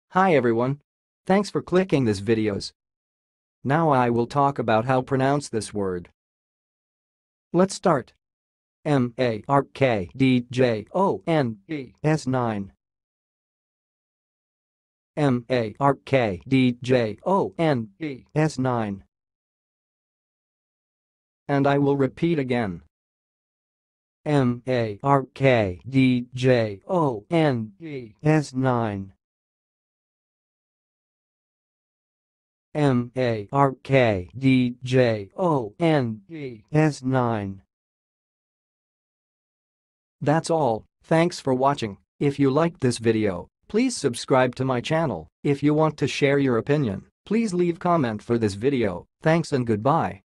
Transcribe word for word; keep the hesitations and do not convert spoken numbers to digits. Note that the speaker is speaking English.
Hi everyone. Thanks for clicking this videos. Now I will talk about how pronounce this word. Let's start. M A R K D J O N E S nine. M A R K D J O N E S nine. And I will repeat again. M A R K D J O N E S nine. M A R K D J O N E S nine. That's all. Thanks for watching. If you liked this video, please subscribe to my channel. If you want to share your opinion, please leave comment for this video. Thanks and goodbye.